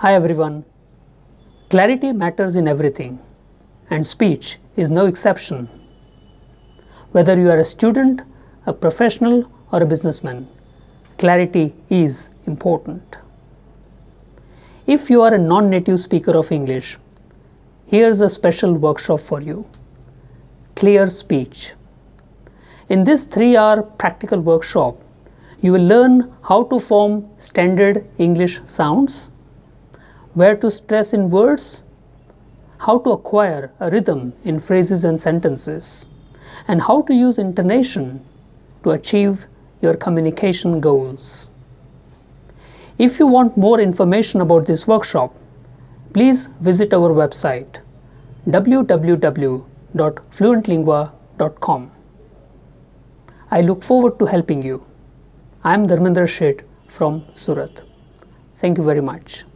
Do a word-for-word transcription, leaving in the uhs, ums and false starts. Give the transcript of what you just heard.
Hi everyone. Clarity matters in everything, and speech is no exception. Whether you are a student, a professional, or a businessman, clarity is important. If you are a non-native speaker of English, here's a special workshop for you. Clear speech. In this three-hour practical workshop, you will learn how to form standard English sounds, where to stress in words, how to acquire a rhythm in phrases and sentences, and how to use intonation to achieve your communication goals. If you want more information about this workshop, please visit our website w w w dot fluent lingua dot com. I look forward to helping you. I am Dharmendra from Surat. Thank you very much.